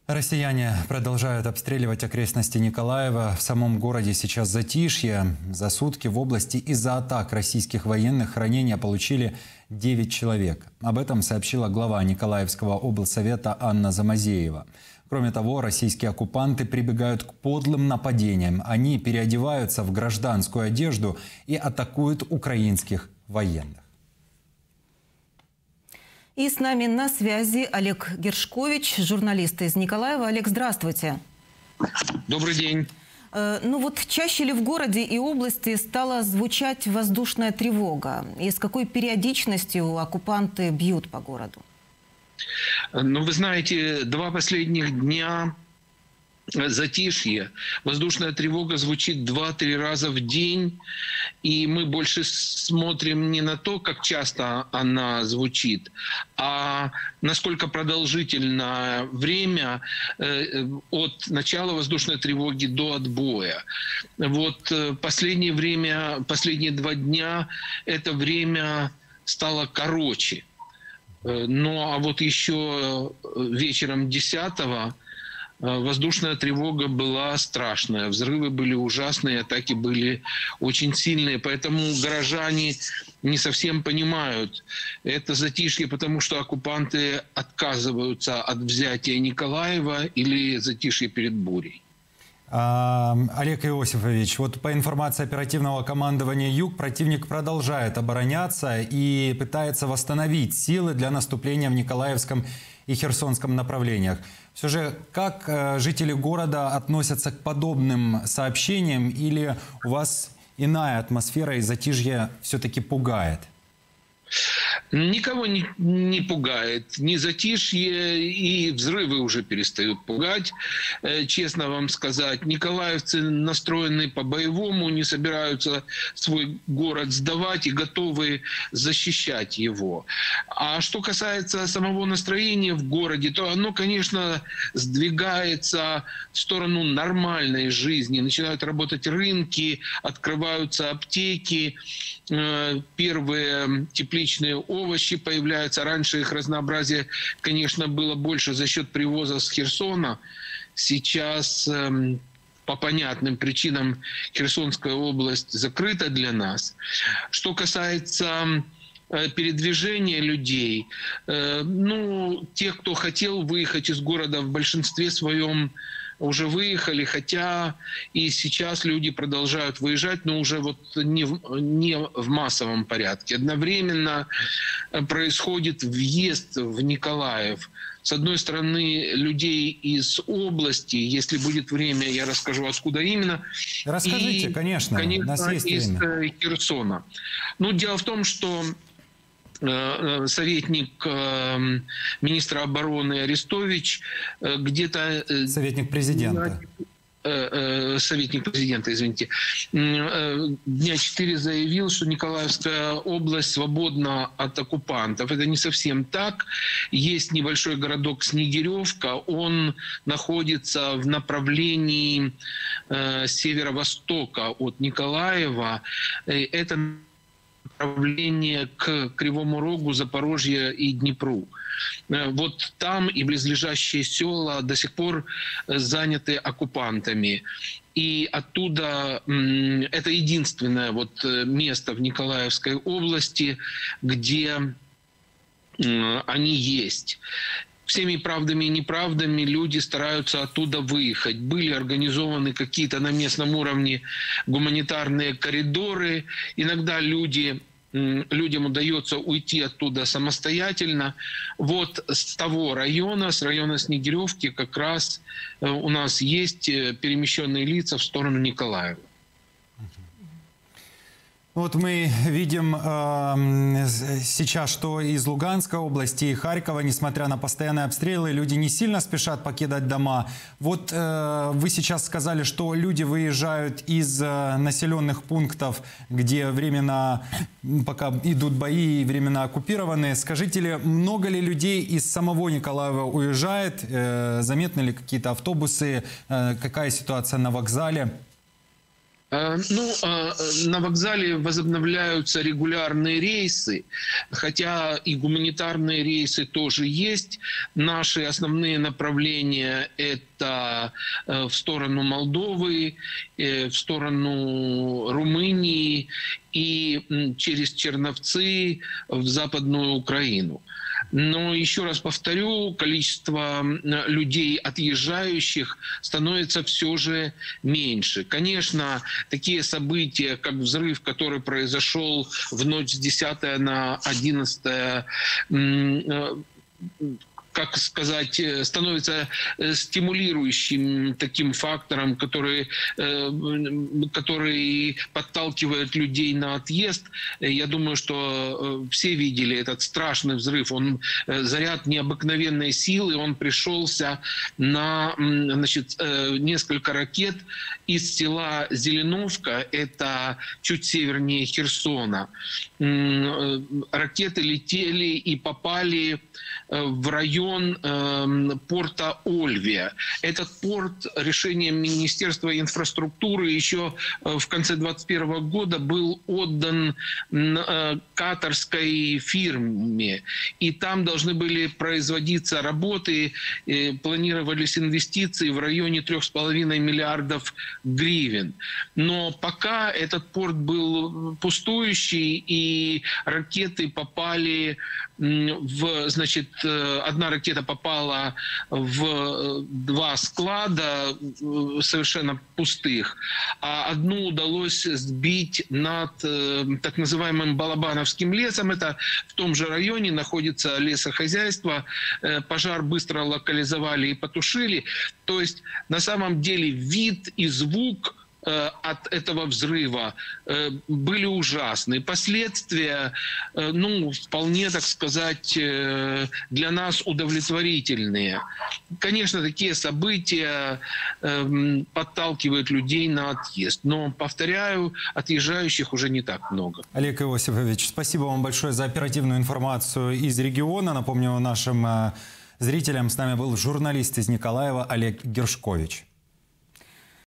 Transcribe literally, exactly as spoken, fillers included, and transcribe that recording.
Россияне продолжают обстреливать окрестности Николаева. В самом городе сейчас затишье. За сутки в области из-за атак российских военных ранения получили девять человек. Об этом сообщила глава Николаевского облсовета Анна Замазеева. Кроме того, российские оккупанты прибегают к подлым нападениям. Они переодеваются в гражданскую одежду и атакуют украинских военных. И с нами на связи Олег Гершкович, журналист из Николаева. Олег, здравствуйте. Добрый день. Э, ну вот чаще ли в городе и области стала звучать воздушная тревога? И с какой периодичностью оккупанты бьют по городу? Ну, вы знаете, два последних дня затишье. Воздушная тревога звучит два-три раза в день. И мы больше смотрим не на то, как часто она звучит, а насколько продолжительно время от начала воздушной тревоги до отбоя. Вот последнее время, последние два дня это время стало короче. Ну а вот еще вечером десятого воздушная тревога была страшная. Взрывы были ужасные, атаки были очень сильные. Поэтому горожане не совсем понимают это затишье, потому что оккупанты отказываются от взятия Николаева или затишье перед бурей. Олег Иосифович, вот по информации оперативного командования «Юг», противник продолжает обороняться и пытается восстановить силы для наступления в Николаевском и Херсонском направлениях. Все же, как э, жители города относятся к подобным сообщениям, или у вас иная атмосфера и затишье все-таки пугает? Никого не, не пугает. Ни затишье, и взрывы уже перестают пугать. Честно вам сказать, николаевцы настроены по-боевому, не собираются свой город сдавать и готовы защищать его. А что касается самого настроения в городе, то оно, конечно, сдвигается в сторону нормальной жизни. Начинают работать рынки, открываются аптеки, первые тепличные овощи появляются. Раньше их разнообразие, конечно, было больше за счет привоза с Херсона. Сейчас э, по понятным причинам Херсонская область закрыта для нас. Что касается э, передвижения людей, э, ну, тех, кто хотел выехать из города, в большинстве своем уже выехали, хотя и сейчас люди продолжают выезжать, но уже вот не в, не в массовом порядке. Одновременно происходит въезд в Николаев. С одной стороны, людей из области, если будет время, я расскажу, откуда именно. Расскажите, и, конечно, конечно, у нас есть из время. Херсона. Но дело в том, что советник министра обороны Арестович где-то... Советник президента. Советник президента, извините, дня четыре заявил, что Николаевская область свободна от оккупантов. Это не совсем так. Есть небольшой городок Снегиревка. Он находится в направлении северо-востока от Николаева. Это направление к Кривому Рогу, Запорожья и Днепру. Вот там и близлежащие села до сих пор заняты оккупантами. И оттуда это единственное вот место в Николаевской области, где они есть. Всеми правдами и неправдами люди стараются оттуда выехать. Были организованы какие-то на местном уровне гуманитарные коридоры. Иногда люди, людям удается уйти оттуда самостоятельно. Вот с того района, с района Снегиревки, как раз у нас есть перемещенные лица в сторону Николаева. Вот мы видим э, сейчас, что из Луганской области и Харькова, несмотря на постоянные обстрелы, люди не сильно спешат покидать дома. Вот э, вы сейчас сказали, что люди выезжают из э, населенных пунктов, где временно, пока идут бои, временно оккупированы. Скажите ли, много ли людей из самого Николаева уезжает? Э, заметны ли какие-то автобусы? Э, какая ситуация на вокзале? Ну, на вокзале возобновляются регулярные рейсы, хотя и гуманитарные рейсы тоже есть. Наши основные направления – это в сторону Молдовы, в сторону Румынии и через Черновцы в Западную Украину. Но еще раз повторю, количество людей, отъезжающих, становится все же меньше. Конечно, такие события, как взрыв, который произошел в ночь с десятого на одиннадцатое, как сказать, становится стимулирующим таким фактором, который, который подталкивает людей на отъезд. Я думаю, что все видели этот страшный взрыв. Он заряд необыкновенной силы, он пришелся на, значит, несколько ракет из села Зеленовка, это чуть севернее Херсона. Ракеты летели и попали в район э, порта Ольвия. Этот порт решением Министерства инфраструктуры еще в конце двадцать первого года был отдан э, катарской фирме. И там должны были производиться работы, э, планировались инвестиции в районе трех с половиной миллиардов гривен. Но пока этот порт был пустующий, и ракеты попали в, значит, одна ракета попала в два склада совершенно пустых, а одну удалось сбить над так называемым Балабановским лесом. Это в том же районе находится лесохозяйство. Пожар быстро локализовали и потушили. То есть на самом деле вид и звук от этого взрыва были ужасные. Последствия, ну, вполне, так сказать, для нас удовлетворительные. Конечно, такие события подталкивают людей на отъезд. Но, повторяю, отъезжающих уже не так много. Олег Иосифович, спасибо вам большое за оперативную информацию из региона. Напомню нашим зрителям, с нами был журналист из Николаева Олег Гершкович.